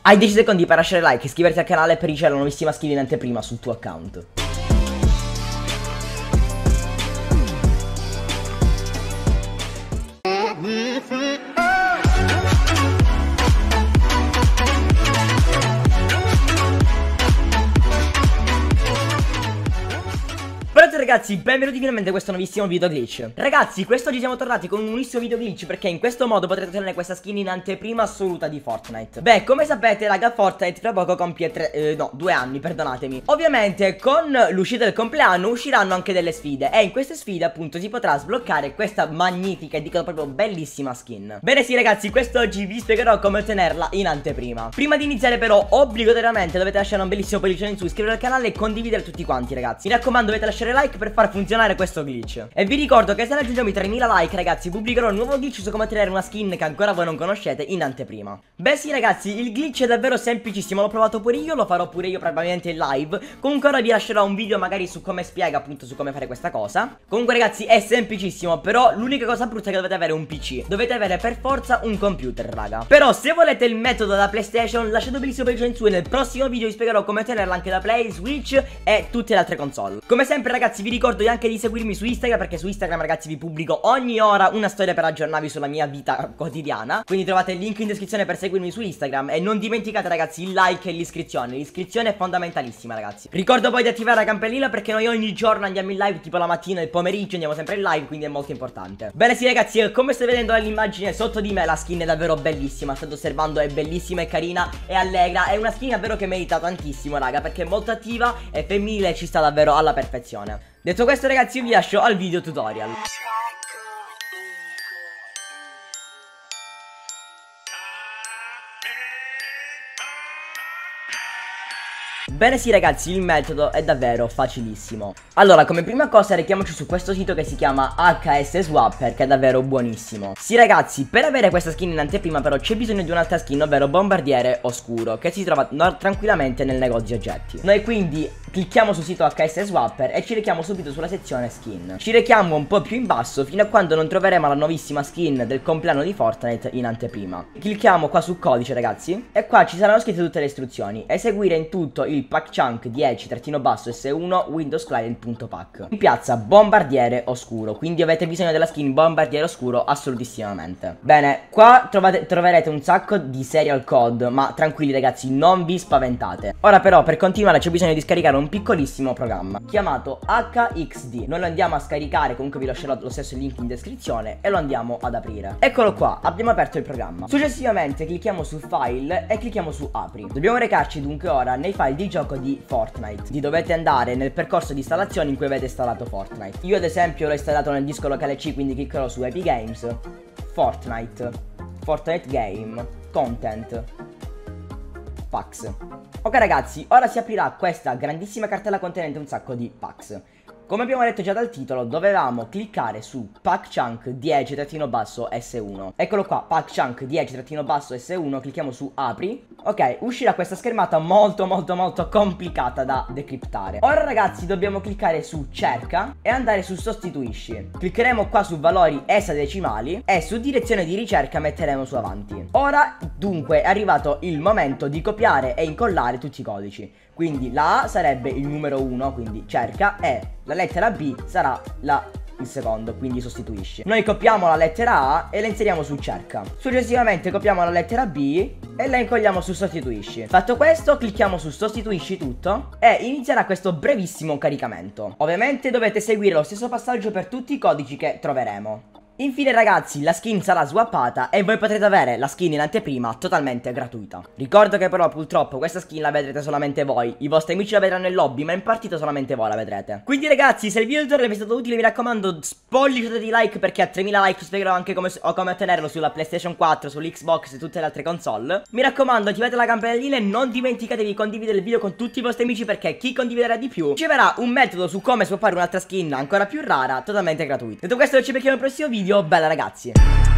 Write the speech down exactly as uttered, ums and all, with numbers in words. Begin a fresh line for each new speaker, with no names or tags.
Hai dieci secondi per lasciare like, iscriverti al canale per ricevere una nuovissima skin in anteprima sul tuo account. Ragazzi, benvenuti finalmente a questo nuovissimo video glitch. Ragazzi, quest'oggi siamo tornati con un nuovissimo video glitch, perché in questo modo potrete ottenere questa skin in anteprima assoluta di Fortnite. Beh, come sapete, raga, Fortnite tra poco compie tre, eh, no, due anni, perdonatemi. Ovviamente con l'uscita del compleanno usciranno anche delle sfide, e in queste sfide appunto si potrà sbloccare questa magnifica e dico proprio bellissima skin. Bene sì ragazzi, quest'oggi vi spiegherò come ottenerla in anteprima. Prima di iniziare però obbligatoriamente dovete lasciare un bellissimo pollice in su, iscrivervi al canale e condividere tutti quanti ragazzi. Mi raccomando, dovete lasciare like per far funzionare questo glitch. E vi ricordo che se raggiungiamo i tremila like ragazzi, pubblicherò un nuovo glitch su come ottenere una skin che ancora voi non conoscete in anteprima. Beh sì ragazzi, il glitch è davvero semplicissimo, l'ho provato pure io, lo farò pure io probabilmente in live. Comunque ora vi lascerò un video magari su come spiega appunto su come fare questa cosa. Comunque ragazzi è semplicissimo, però l'unica cosa brutta è che dovete avere un P C. Dovete avere per forza un computer raga. Però se volete il metodo da PlayStation, lasciate un bellissimo pollice in su e nel prossimo video vi spiegherò come ottenerla anche da Play, Switch e tutte le altre console. Come sempre ragazzi vi ricordo anche di seguirmi su Instagram, perché su Instagram ragazzi vi pubblico ogni ora una storia per aggiornarvi sulla mia vita quotidiana. Quindi trovate il link in descrizione per seguirmi su Instagram. E non dimenticate ragazzi il like e l'iscrizione. L'iscrizione è fondamentalissima ragazzi. Ricordo poi di attivare la campanellina, perché noi ogni giorno andiamo in live, tipo la mattina e il pomeriggio andiamo sempre in live, quindi è molto importante. Bene sì ragazzi, come state vedendo nell'immagine sotto di me, la skin è davvero bellissima. State osservando, è bellissima, è carina, è allegra. È una skin davvero che merita tantissimo raga, perché è molto attiva, è femminile e ci sta davvero alla perfezione. Detto questo ragazzi, io vi lascio al video tutorial. Bene sì ragazzi, il metodo è davvero facilissimo. Allora, come prima cosa rechiamoci su questo sito che si chiama H S Swapper, che è davvero buonissimo. Sì ragazzi, per avere questa skin in anteprima però c'è bisogno di un'altra skin, ovvero Bombardiere Oscuro, che si trova no tranquillamente nel negozio oggetti. Noi quindi clicchiamo sul sito H S Swapper e ci rechiamo subito sulla sezione skin. Ci rechiamo un po' più in basso fino a quando non troveremo la nuovissima skin del compleanno di Fortnite in anteprima. Clicchiamo qua su codice ragazzi, e qua ci saranno scritte tutte le istruzioni. Eseguire in tutto il PacChunk dieci S uno Windows Client.pac in piazza Bombardiere Oscuro. Quindi avete bisogno della skin Bombardiere Oscuro assolutissimamente. Bene, qua trovate, troverete un sacco di serial code, ma tranquilli ragazzi, non vi spaventate. Ora però per continuare c'è bisogno di scaricare un piccolissimo programma chiamato H X D. Noi lo andiamo a scaricare, comunque vi lascerò lo stesso link in descrizione, e lo andiamo ad aprire. Eccolo qua, abbiamo aperto il programma. Successivamente clicchiamo su File e clicchiamo su Apri. Dobbiamo recarci dunque ora nei file di gioco di Fortnite. Di dovete andare nel percorso di installazione in cui avete installato Fortnite. Io ad esempio l'ho installato nel disco locale C, quindi cliccherò su Epic Games, Fortnite, Fortnite Game, Content, Packs. Ok ragazzi, ora si aprirà questa grandissima cartella contenente un sacco di packs. Come abbiamo detto già dal titolo, dovevamo cliccare su PacChunk dieci S uno. Eccolo qua, PacChunk dieci S uno, clicchiamo su Apri. Ok, uscirà questa schermata molto molto molto complicata da decriptare. Ora ragazzi dobbiamo cliccare su Cerca e andare su Sostituisci. Cliccheremo qua su valori esadecimali e su direzione di ricerca metteremo su avanti. Ora dunque è arrivato il momento di copiare e incollare tutti i codici. Quindi la A sarebbe il numero uno, quindi cerca, e la lettera B sarà la, il secondo, quindi sostituisci. Noi copiamo la lettera A e la inseriamo su cerca. Successivamente copiamo la lettera B e la incolliamo su sostituisci. Fatto questo clicchiamo su sostituisci tutto e inizierà questo brevissimo caricamento. Ovviamente dovete seguire lo stesso passaggio per tutti i codici che troveremo. Infine ragazzi, la skin sarà swappata e voi potrete avere la skin in anteprima totalmente gratuita. Ricordo che però purtroppo questa skin la vedrete solamente voi. I vostri amici la vedranno in lobby, ma in partita solamente voi la vedrete. Quindi ragazzi, se il video tutorial vi è stato utile, mi raccomando spolliciate di like, perché a tremila like vi spiegherò anche come, come ottenerlo sulla PlayStation quattro, sull'Xbox e tutte le altre console. Mi raccomando, attivate la campanellina e non dimenticatevi di condividere il video con tutti i vostri amici, perché chi condividerà di più riceverà un metodo su come swappare un'altra skin ancora più rara totalmente gratuito. Detto questo, ci becchiamo nel prossimo video. Bella ragazzi.